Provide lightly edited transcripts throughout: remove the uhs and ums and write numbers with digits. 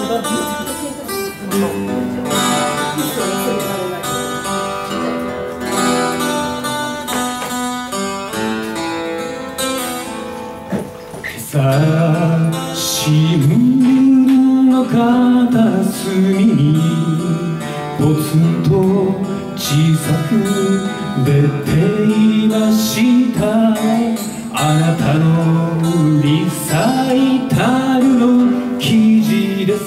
新聞の片隅にポツンと小さく出ていました。あなたのリサイタルの記事です。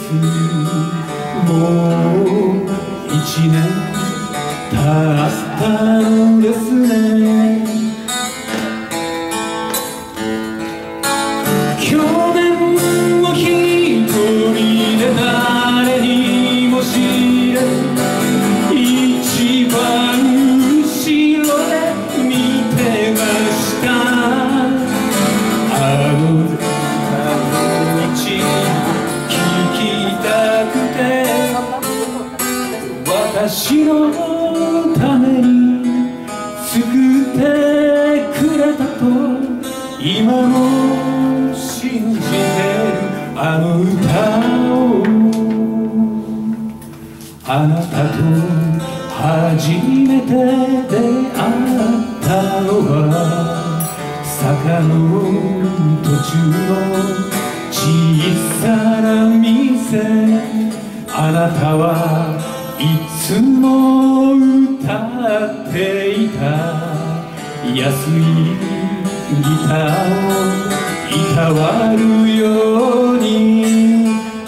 もう1年経ったのですね。去年を一人で誰にも知れず一番後ろで見てました。あの道聞きたくて私のために作ってくれたと今も信じてるあの歌を。あなたと初めて出会ったのは坂の途中の小さな店。あなたはいつも歌っていた安いギターをいたわるように。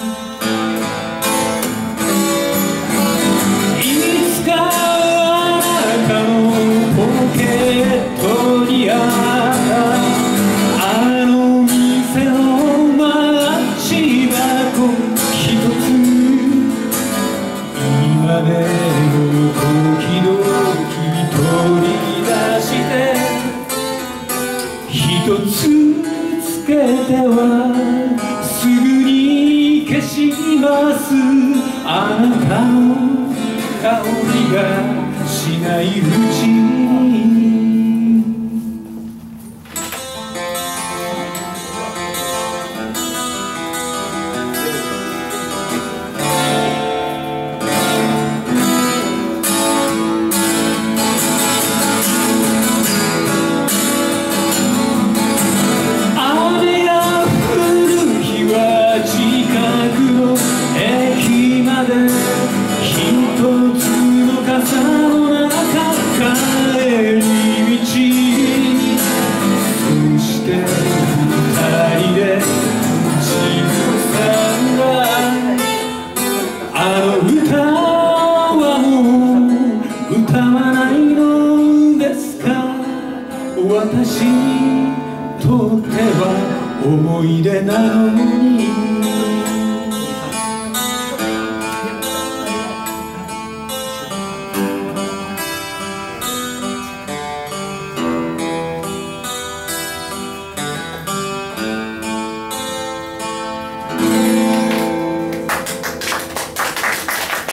いつかあなたのポケットにあったあの店のマッチ箱ひとつ今でも時々取り出してひとつつけてはすぐに消します。あなたの香りがしないうちに。歌わないのですか。私にとっては思い出なのに。